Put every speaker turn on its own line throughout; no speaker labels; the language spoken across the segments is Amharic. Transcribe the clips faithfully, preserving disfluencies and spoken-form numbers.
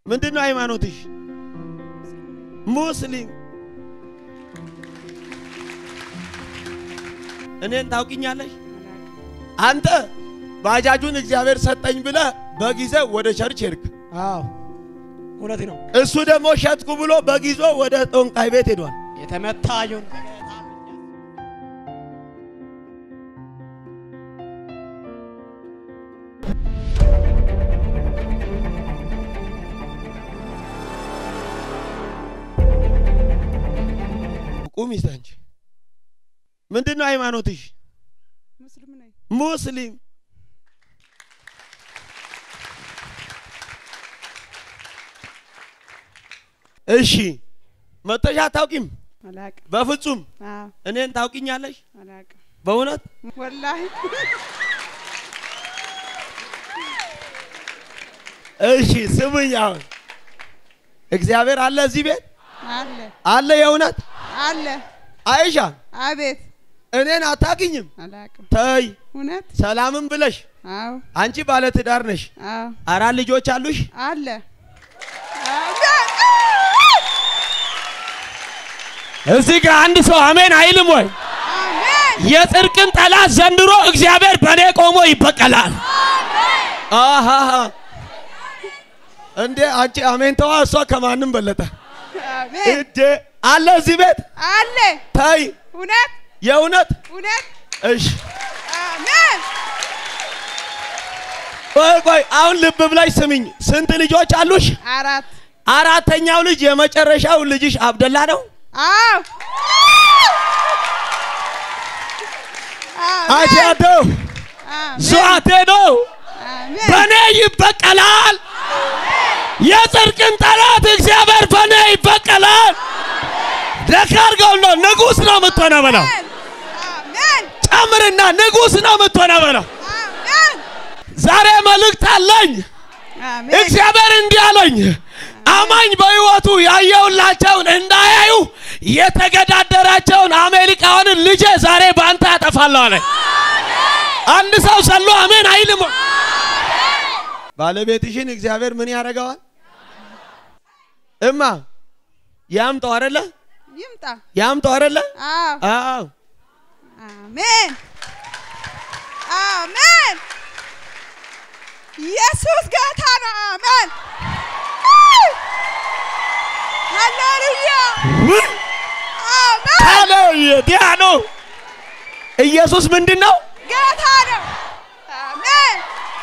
ምንድነው ሃይማኖትሽ? ሙስሊም እኔን ታውቂኛለሽ? አንተ ባጃጁን እግዚአብሔር ሰጠኝ ብለ በጊዜ ወደ ቸርች ሄድክ።
አዎ እውነት ነው።
እሱ ደግሞ ሸጥኩ ብሎ በጊዜ ወደ ጦንቃይ ቤት ሄዷል።
የተመታዩን
ቁሚ አንቺ ምንድነው ሃይማኖትሽ?
ሙስሊም ነኝ።
ሙስሊም እሺ መተሻ ታውቂም?
አላውቅም።
በፍጹም
አዎ
እኔን ታውቂኛለሽ?
አላውቅም።
በእውነት
ወላሂ
እሺ ስሙኝ አሁን እግዚአብሔር አለ እዚህ ቤት
አለ
አለ የእውነት
አለ
አይሻ
አቤት
እኔን አታውቂኝም?
አላውቅም።
ተይ
እውነት
ሰላምን ብለሽ
አዎ
አንቺ ባለ ትዳር ነሽ?
አዎ
አራት ልጆች አሉሽ?
አለ
እዚህ ጋር አንድ ሰው አሜን አይልም ወይ?
አሜን።
የጽድቅን ጠላት ዘንድሮ እግዚአብሔር በኔ ቆሞ ይበቀላል። አሃ እንዴ አንቺ አሜን ተዋ እሷ ከማንም በለጠ።
አሜን
እዴ አለ እዚህ ቤት
አለ
ታይ
እውነት
የእውነት
እውነት
እሺ
አሜን።
ቆይ ቆይ አሁን ልብ ብለሽ ስሚኝ ስንት ልጆች አሉሽ?
አራት
አራተኛው ልጅ የመጨረሻው ልጅሽ አብደላ ነው?
አዎ
አጃዶ ዙአቴ ነው በኔ ይበቀላል። የጽድቅን ጠላት እግዚአብሔር በኔ ይበቀላል። ለካርጋው ነው ንጉስ ነው የምትሆነው በለው።
አሜን
ጨምርና ንጉስ ነው የምትሆነው በለው።
አሜን
ዛሬ መልእክት አለኝ።
አሜን
እግዚአብሔር እንዲህ አለኝ አማኝ በህይወቱ ያየውላቸውን እንዳያዩ የተገዳደራቸውን አሜሪካውያን ልጅ ዛሬ ባንተ አጠፋለሁ አለ። አንድ ሰው ሰሎ አሜን አይልም? ባለቤትሽን እግዚአብሔር ምን ያረጋዋል? እማ ያምጣው አይደለ?
ይምጣ
ያምጣው አይደለ?
አዎ
አዎ
አሜን አሜን ኢየሱስ ጌታ ነው። አሜን ሃሌሉያ አሜን
ሃሌሉያ ዲያኖ ኢየሱስ ምንድነው?
ጌታ ነው። አሜን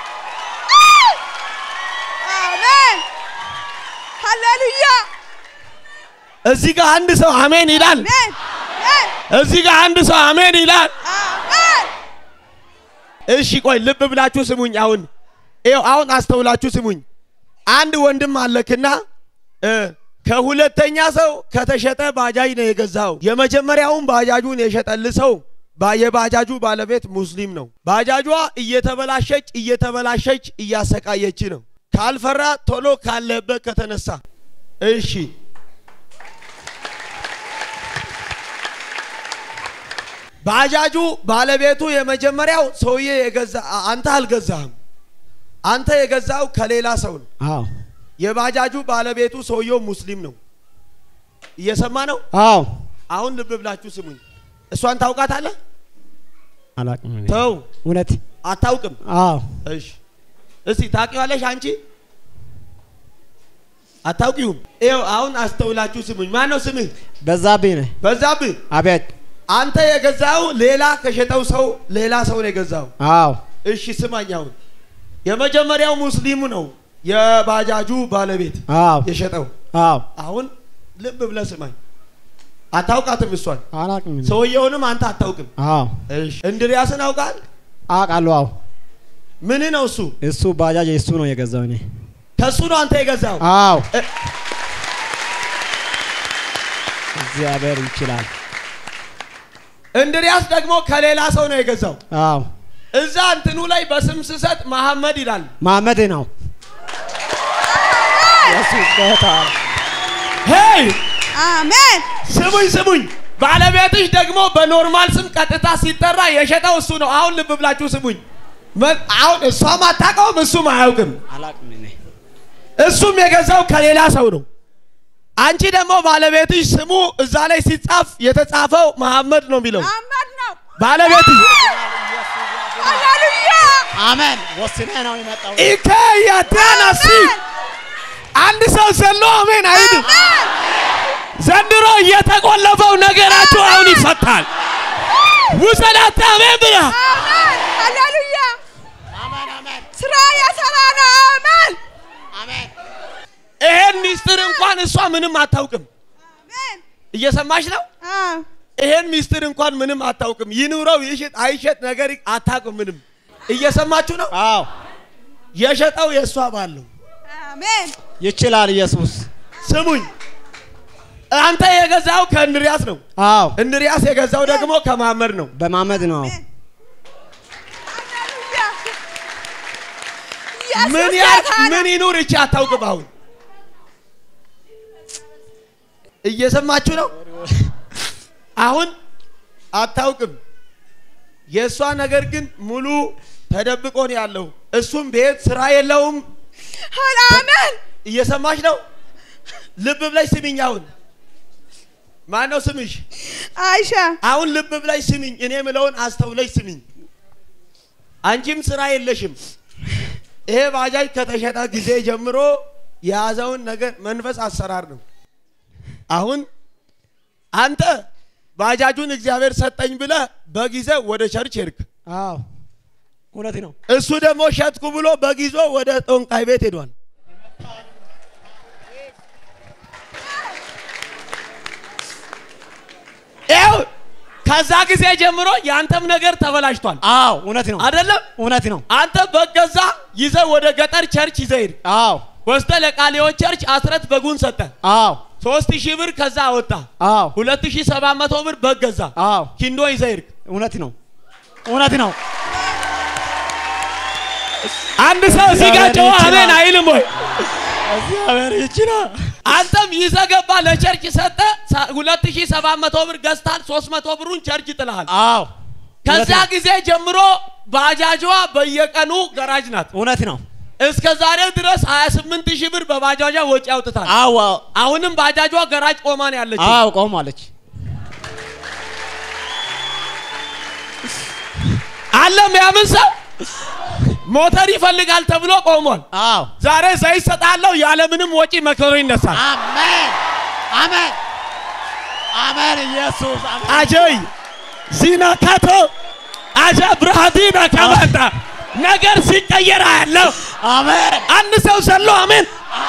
አሜን ሃሌሉያ
እዚህ ጋር አንድ ሰው አሜን ይላል።
አሜን
እዚህ ጋር አንድ ሰው አሜን ይላል።
አሜን
እሺ ቆይ ልብ ብላችሁ ስሙኝ። አሁን ይኸው አሁን አስተውላችሁ ስሙኝ። አንድ ወንድም አለክና ከሁለተኛ ሰው ከተሸጠ ባጃጅ ነው የገዛው። የመጀመሪያውን ባጃጁን የሸጠልህ ሰው የባጃጁ ባለቤት ሙስሊም ነው። ባጃጇ እየተበላሸች እየተበላሸች እያሰቃየች ነው። ካልፈራ ቶሎ ካለበት ከተነሳ እሺ ባጃጁ ባለቤቱ የመጀመሪያው ሰውዬ የገዛ አንተ አልገዛህም። አንተ የገዛው ከሌላ ሰው ነው።
አዎ
የባጃጁ ባለቤቱ ሰውየው ሙስሊም ነው። እየሰማ ነው?
አዎ
አሁን ልብ ብላችሁ ስሙኝ። እሷን ታውቃታለህ?
አላውቅም።
ተው
እውነት
አታውቅም?
አዎ
እሺ እስቲ ታውቂዋለሽ አንቺ? አታውቂውም? ይኸው አሁን አስተውላችሁ ስሙኝ። ማን ነው ስምህ?
በዛብህ ነህ።
በዛብህ
አቤት
አንተ የገዛው ሌላ ከሸጠው ሰው ሌላ ሰው ነው የገዛው።
አዎ
እሺ ስማኝ አሁን የመጀመሪያው ሙስሊሙ ነው የባጃጁ ባለቤት
አዎ
የሸጠው።
አዎ
አሁን ልብ ብለህ ስማኝ። አታውቃትም እሷን?
አላውቅም።
ሰውየውንም አንተ አታውቅም?
አዎ
እሺ እንድሪያስን አውቃል?
አውቃለሁ። አዎ
ምን ነው እሱ?
እሱ ባጃጅ እሱ ነው የገዛው። እኔ
ከሱ ነው አንተ የገዛው?
አዎ እግዚአብሔር ይችላል።
እንድሪያስ ደግሞ ከሌላ ሰው ነው የገዛው።
አዎ
እዛ እንትኑ ላይ በስም ስሰጥ መሐመድ ይላል።
መሐመድ ነው። ኢየሱስ ጌታ
ሄይ
አሜን
ስሙኝ ስሙኝ። ባለቤትሽ ደግሞ በኖርማል ስም ቀጥታ ሲጠራ የሸጠው እሱ ነው። አሁን ልብ ብላችሁ ስሙኝ። አሁን እሷም አታውቀውም እሱም አያውቅም።
አላውቅም። እኔ
እሱም የገዛው ከሌላ ሰው ነው አንቺ ደግሞ ባለቤትሽ ስሙ እዛ ላይ ሲጻፍ የተጻፈው መሐመድ ነው የሚለው
መሐመድ ነው
ባለቤትሽ
ሃሌሉያ
አሜን ወስነ ነው የመጣው
ኢከ ያዳናሲ አንድ ሰው ዘሎ አሜን አይድ ዘንድሮ የተቆለፈው ነገራችሁ አሁን ይፈታል ውሰዳታ አሜን ብላ
አሜን ሃሌሉያ
አሜን አሜን
ስራ ያሰራና አሜን
አሜን
ይሄን ሚስጥር እንኳን እሷ ምንም አታውቅም
አሜን
እየሰማሽ ነው
አዎ
ይሄን ሚስጥር እንኳን ምንም አታውቅም ይኑረው ይሽጥ አይሸጥ ነገር አታውቅም ምንም እየሰማችሁ ነው
አዎ
የሸጠው የሷ ባል ነው
አሜን
ይችላል ኢየሱስ
ስሙኝ አንተ የገዛው ከእንድሪያስ ነው
አዎ
እንድሪያስ የገዛው ደግሞ ከመሐመድ ነው
በመሐመድ ነው
ምን ያ ምን ይኑር እቺ አታውቅም አሁን እየሰማችሁ ነው አሁን አታውቅም የሷ ነገር ግን ሙሉ ተደብቆ ነው ያለው እሱም ቤት ስራ የለውም
አሜን
እየሰማሽ ነው ልብ ብለሽ ስሚኝ አሁን ማን ነው ስምሽ
አይሻ
አሁን ልብ ብለሽ ስሚኝ እኔ ምለውን አስተውለሽ ስሚኝ አንቺም ስራ የለሽም ይሄ ባጃጅ ከተሸጠ ጊዜ ጀምሮ ያዛውን ነገር መንፈስ አሰራር ነው አሁን አንተ ባጃጁን እግዚአብሔር ሰጠኝ ብለ በጊዜ ወደ ቸርች ሄድክ
አዎ እውነት ነው
እሱ ደግሞ ሸጥኩ ብሎ በጊዜ ወደ ጦንቃይ ቤት ሄዷል ያው ከዛ ጊዜ ጀምሮ ያንተም ነገር ተበላሽቷል
አዎ እውነት ነው
አይደለም
እውነት ነው
አንተ በገዛ ይዘ ወደ ገጠር ቸርች ይዘይድ
አዎ
ወስተ ለቃሊዮ ቸርች አስረት በጉን ሰጠ
አዎ
ሶስት ሺህ ብር ከዛ ወጣ
አዎ
ሁለት ሺህ ሰባት መቶ ብር በገዛ
አዎ
ኪንዶ ይዘይድ
እውነት ነው እውነት ነው
አንድ ሰው ሲጋጨው አሜን አይልም ወይ
እግዚአብሔር ይችላል
አንተም ይዘገባ ለቸርች ሰጠ ሁለት ሺህ ሰባት መቶ ብር ገዝታል ሶስት መቶ ብሩን ቸርች ጥለሃል
አዎ
ከዛ ጊዜ ጀምሮ ባጃጅዋ በየቀኑ ገራጅ ናት
እውነት ነው
እስከ ዛሬ ድረስ ሃያ ስምንት ሺህ ብር በባጃጇ ወጪ አውጥታል
አዎ
አሁንም ባጃጇ ገራጅ ቆማ ነው ያለች
አዎ ቆማለች
አለም ያምን ሰው ሞተር ይፈልጋል ተብሎ ቆሟል
አዎ
ዛሬ ዘይት ሰጣለው ያለ ምንም ወጪ መከሮ ይነሳል
አሜን አሜን አሜን ኢየሱስ አሜን
አጀይ ዚናካቶ አጃ ብራዲና ከማታ ነገር ሲቀየር ያለው
አሜን
አንድ ሰው ሰሎ አሜን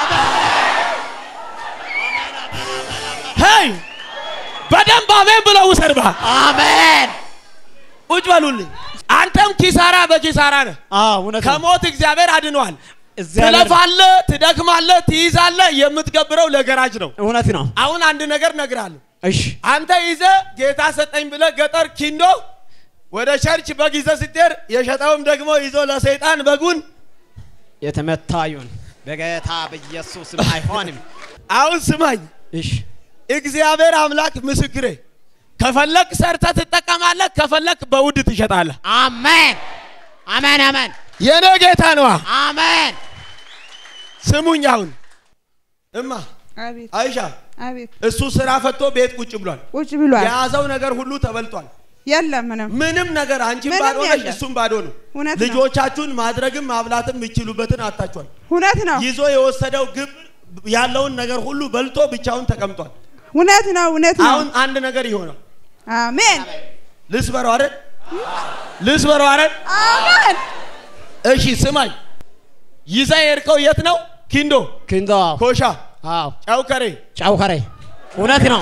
ሄይ በደንብ አሜን ብለው ውሰርባ
አሜን
ቁጭ በሉልኝ አንተም ኪሳራ በኪሳራ ነህ
አዎ እውነት ነው
ከሞት እግዚአብሔር አድኗል
እግዚአብሔር
ትለፋለ ትደክማለ ትይዛለ የምትገብረው ለገራጅ ነው
እውነት ነው
አሁን አንድ ነገር ነግራለሁ
እሺ
አንተ ይዘ ጌታ ሰጠኝ ብለ ገጠር ኪንዶ ወደ ቸርች በጊዜ ስትሄድ የሸጠውም ደግሞ ይዞ ለሰይጣን በጉን
የተመታዩን በጌታ በኢየሱስ አይሆንም
አሁን ስማኝ
እሺ
እግዚአብሔር አምላክ ምስክሬ ከፈለክ ሰርተ ትጠቀማለህ ከፈለክ በውድ ትሸጣለህ
አሜን አሜን አሜን
የኔ ጌታ ነው
አሜን
ስሙኝ አሁን እማ
አቤት
አይሻ
አቤት
እሱ ስራ ፈቶ ቤት ቁጭ ብሏል
ቁጭ ብሏል
የያዘው ነገር ሁሉ ተበልቷል
የለም ምንም
ምንም ነገር አንቺም ባዶ ነሽ እሱም ባዶ ነው ልጆቻችሁን ማድረግም ማብላትም የሚችሉበትን አጣጣችኋል
እውነት ነው
ይዞ የወሰደው ግብ ያለውን ነገር ሁሉ በልቶ ብቻውን ተቀምጧል
እውነት ነው እውነት ነው
አሁን አንድ ነገር ይሆናል
አሜን
ልስበረው አይደል ልስበረው አይደል
አሜን
እሺ ስማኝ ይዘ የርከው የት ነው ኪንዶ
ኪንዶ
ኮሻ
አዎ
ጫውከሬ
ጫውከሬ እውነት ነው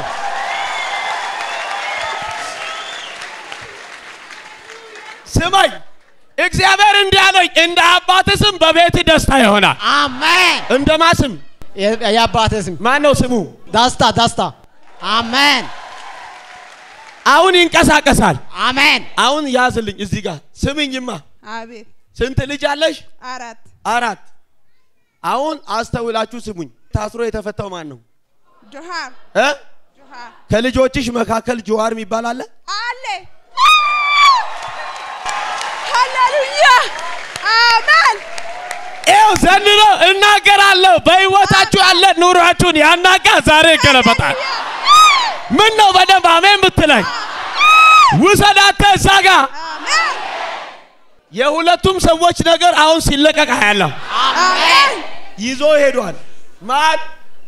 ስማኝ እግዚአብሔር እንዲያለኝ እንደ አባቴ ስም በቤት ደስታ ይሆናል
አሜን
እንደማስም
የአባቴ ስም
ማን ነው ስሙ
ዳስታ ዳስታ አሜን
አሁን ይንቀሳቀሳል
አሜን
አሁን ያዝልኝ እዚህ ጋር ስምኝማ
አቤት
ስንት ልጅ አለሽ
አራት
አራት አሁን አስተውላችሁ ስሙኝ ታስሮ የተፈታው ማን ነው
ጆሃር
እ
ጆሃር
ከልጆችሽ መካከል ጆሃር የሚባል አለ
አለ ሃሌሉያ አሜን
ኤው ዘንድሮ እናገራለሁ በህይወታችሁ ያለ ኑሯችሁን ያናጋ ዛሬ ገለበጣል ምን ነው በደንብ አሜን ብትለኝ ውሰዳተ ዛጋ አሜን የሁለቱም ሰዎች ነገር አሁን ሲለቀቅ ያለው
አሜን
ይዞ ሄዷል ማን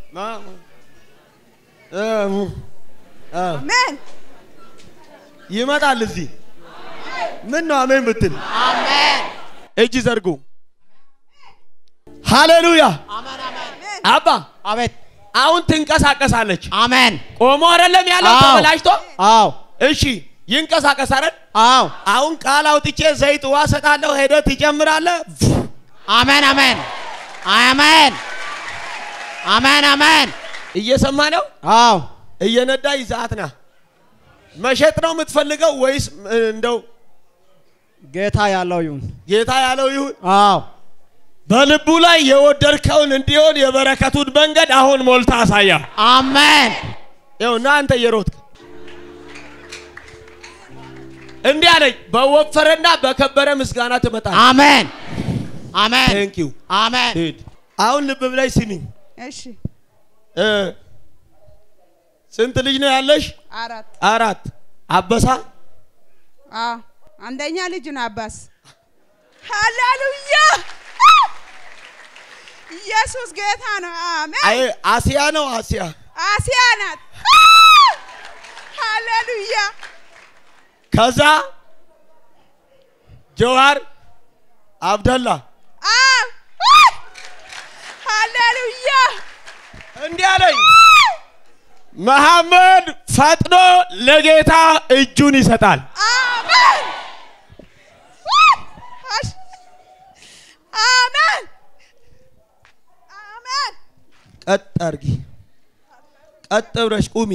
አሜን
ይመጣል እዚህ ምን ነው አሜን ብትል
አሜን
እጅ ዘርጉ ሃሌሉያ
አሜን አሜን
አባ
አቤት
አሁን ትንቀሳቀሳለች
አሜን
ቆሞ አይደለም ያለው ተበላሽቶ
አዎ
እሺ ይንቀሳቀስ አይደል
አዎ
አሁን ቃል አውጥቼ ዘይት ውሃ ሰጣለሁ ሄደህ ትጨምራለህ
አሜን አሜን አሜን አሜን አሜን
እየሰማ ነው
አዎ
እየነዳ ይዛትና መሸጥ ነው የምትፈልገው ወይስ እንደው
ጌታ ያለው ይሁን
ጌታ ያለው ይሁን
አዎ
በልቡ ላይ የወደርከውን እንዲሆን የበረከቱን መንገድ አሁን ሞልታ አሳያ
አሜን
ይኸውና አንተ የሮጥክ እንዲህ አለኝ በወፈረና በከበረ ምስጋና ትመጣለህ
አሜን አሜን
ቴንክ ዩ
አሜን
አሁን ልብ ብለሽ ስሚኝ
እሺ
እ ስንት ልጅ ነው ያለሽ
አራት
አራት አበሳ
አ አንደኛ ልጅ ነው አባስ ሃሌሉያ ኢየሱስ ጌታ ነው አሜን
አይ አሲያ ነው አሲያ
አሲያ ናት ሃሌሉያ
ከዛ ጀዋር አብደላ
አ ሃሌሉያ
እንዲህ አለኝ መሐመድ ፈጥኖ ለጌታ እጁን ይሰጣል
አሜን አሜን አሜን
ቀጥ አርጊ ቀጥ ብለሽ ቁሚ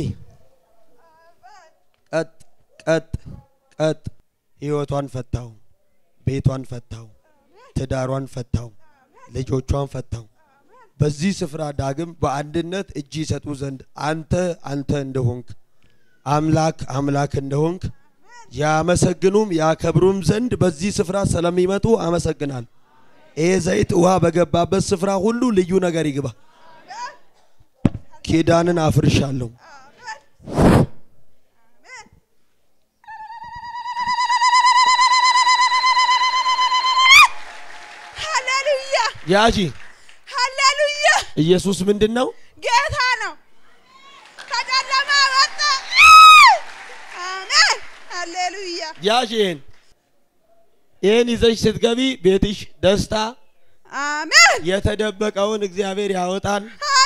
ቀጥ ቀጥ ቀጥ ህይወቷን ፈታው ቤቷን ፈታው ትዳሯን ፈታው ልጆቿን ፈታው በዚህ ስፍራ ዳግም በአንድነት እጅ ይሰጡ ዘንድ አንተ አንተ እንደሆንክ አምላክ አምላክ እንደሆንክ ያመሰግኑም ያከብሩም ዘንድ በዚህ ስፍራ ስለሚመጡ አመሰግናል ይሄ ዘይት ውሃ በገባበት ስፍራ ሁሉ ልዩ ነገር ይግባ ኪዳንን አፍርሻለሁ
ሃሌሉያ
ያጂ
ሃሌሉያ
ኢየሱስ ምንድነው
ጌታ ነው ከጨለማ ወጣ አሜን ሃሌሉያ
ያጂን ይሄን ይዘሽ ስትገቢ ቤትሽ ደስታ
አሜን
የተደበቀውን እግዚአብሔር ያወጣል